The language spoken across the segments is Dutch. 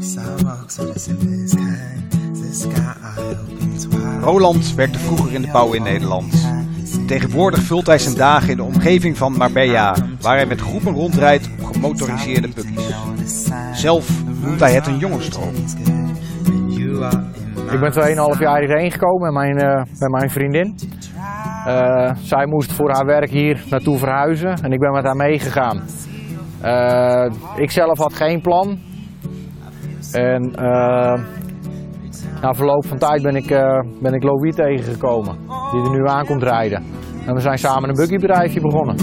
Roland werkte vroeger in de bouw in Nederland. Tegenwoordig vult hij zijn dagen in de omgeving van Marbella, waar hij met groepen rondrijdt op gemotoriseerde buggies. Zelf noemt hij het een jongensdroom. Ik ben 2,5 jaar hierheen gekomen met mijn vriendin. Zij moest voor haar werk hier naartoe verhuizen en ik ben met haar meegegaan. Ik zelf had geen plan. En na verloop van tijd ben ik Louis tegengekomen, die er nu aan komt rijden. En we zijn samen een buggybedrijfje begonnen.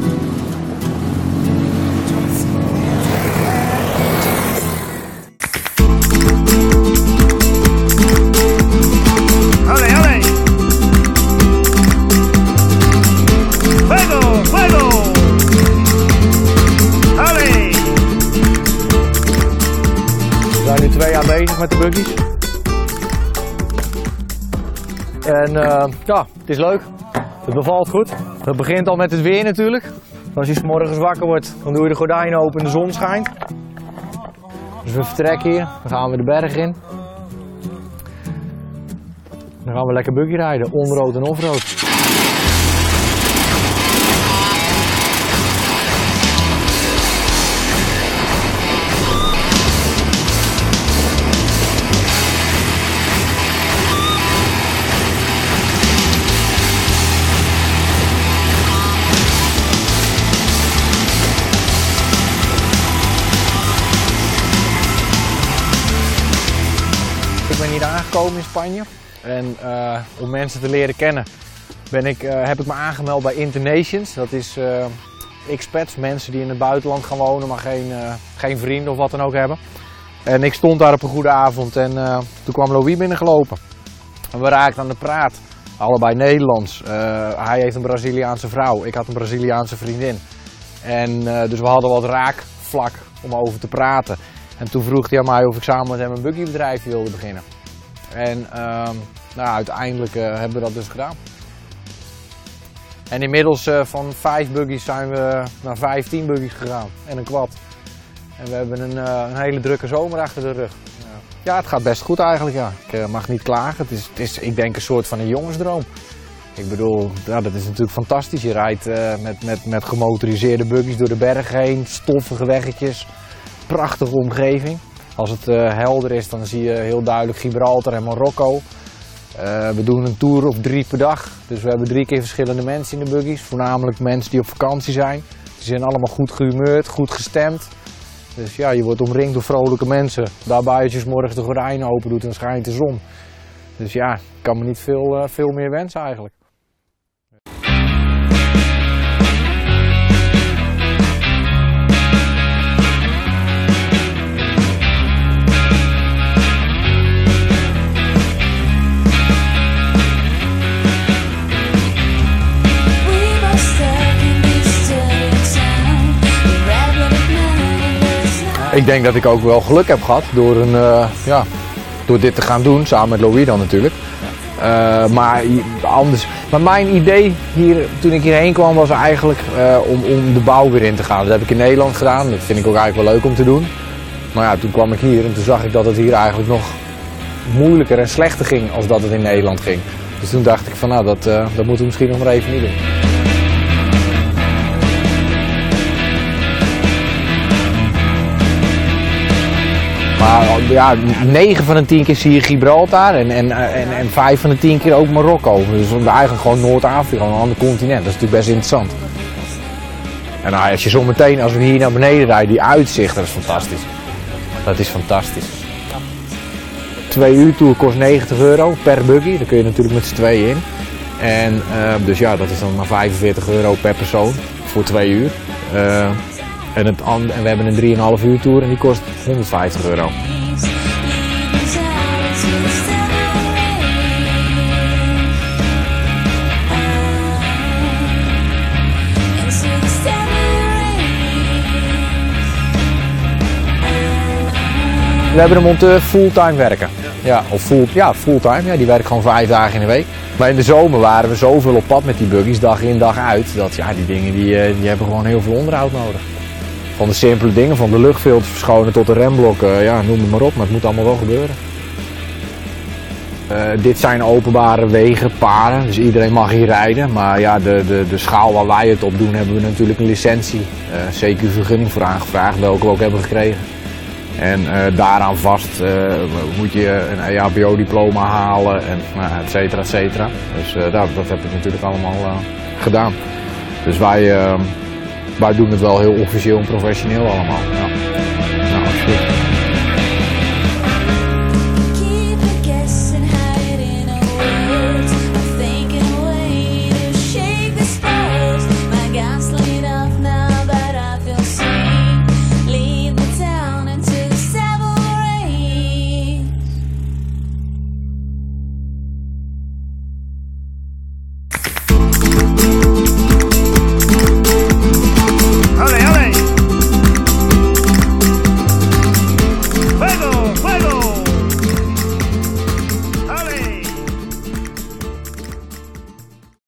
We zijn nu 2 jaar bezig met de buggies. En ja, het is leuk. Het bevalt goed. Het begint al met het weer natuurlijk. Als je 's morgens wakker wordt, dan doe je de gordijnen open en de zon schijnt. Dus we vertrekken hier, dan gaan we de berg in. Dan gaan we lekker buggy rijden, onroad en offroad. Ik ben hier aangekomen in Spanje en om mensen te leren kennen heb ik me aangemeld bij Internations. Dat is expats, mensen die in het buitenland gaan wonen, maar geen vrienden of wat dan ook hebben. En ik stond daar op een goede avond en toen kwam Louis binnengelopen. En we raakten aan de praat, allebei Nederlands. Hij heeft een Braziliaanse vrouw, ik had een Braziliaanse vriendin. En dus we hadden wat raakvlak om over te praten. En toen vroeg hij aan mij of ik samen met hem een buggybedrijf wilde beginnen. En nou, uiteindelijk hebben we dat dus gedaan. En inmiddels van 5 buggies zijn we naar 15 buggies gegaan en een quad. En we hebben een hele drukke zomer achter de rug. Ja, het gaat best goed eigenlijk. Ja. Ik mag niet klagen. Het is ik denk een soort van een jongensdroom. Ik bedoel, ja, dat is natuurlijk fantastisch. Je rijdt met gemotoriseerde buggies door de bergen heen, stoffige weggetjes. Prachtige omgeving. Als het helder is, dan zie je heel duidelijk Gibraltar en Marokko. We doen een tour of 3 per dag. Dus we hebben 3 keer verschillende mensen in de buggies. Voornamelijk mensen die op vakantie zijn. Die zijn allemaal goed gehumeurd, goed gestemd. Dus ja, je wordt omringd door vrolijke mensen. Daarbij als je 's morgens de gordijnen open doet en schijnt de zon. Dus ja, ik kan me niet veel meer wensen eigenlijk. Ik denk dat ik ook wel geluk heb gehad door dit te gaan doen, samen met Louis dan natuurlijk. Maar mijn idee hier, toen ik hierheen kwam, was eigenlijk om de bouw weer in te gaan. Dat heb ik in Nederland gedaan, dat vind ik ook eigenlijk wel leuk om te doen. Maar ja, toen kwam ik hier en toen zag ik dat het hier eigenlijk nog moeilijker en slechter ging als dat het in Nederland ging. Dus toen dacht ik van nou, dat moeten we misschien nog maar even niet doen. Maar ja, 9 van de 10 keer zie je Gibraltar en 5 van de 10 keer ook Marokko. Dus eigenlijk gewoon Noord-Afrika, een ander continent. Dat is natuurlijk best interessant. En nou, als je zo meteen, als we hier naar beneden rijden, die uitzicht, dat is fantastisch. Dat is fantastisch. 2 uur tour kost €90 per buggy, daar kun je natuurlijk met z'n tweeën in. En dus ja, dat is dan maar €45 per persoon voor 2 uur. En we hebben een 3,5 uur tour en die kost €150. We hebben een monteur fulltime werken. Ja, of fulltime. Ja, die werkt gewoon 5 dagen in de week. Maar in de zomer waren we zoveel op pad met die buggies, dag in dag uit, dat ja, die dingen die hebben gewoon heel veel onderhoud nodig. Van de simpele dingen, van de luchtfilters verschonen tot de remblokken, ja, noem het maar op, maar het moet allemaal wel gebeuren. Dit zijn openbare wegen, paden, dus iedereen mag hier rijden. Maar ja, de schaal waar wij het op doen, hebben we natuurlijk een licentie, CQ-vergunning voor aangevraagd, welke we ook hebben gekregen. En daaraan vast moet je een EHBO-diploma halen, en, et cetera, et cetera. Dus dat heb ik natuurlijk allemaal gedaan. Dus wij doen het wel heel officieel en professioneel allemaal. Ja.